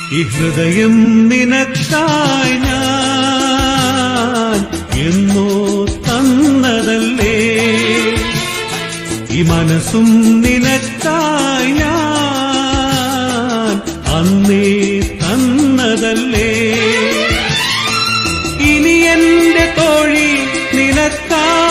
ഈ ഹൃദയം നിനക്കായി ഞാൻ എന്നോ തന്നതല്ലേ, ഈ മനസ്സും നിനക്കായി ഞാൻ അന്നേ തന്നതല്ലേ. ഇനി എന്റെ തോഴി നിനക്കായി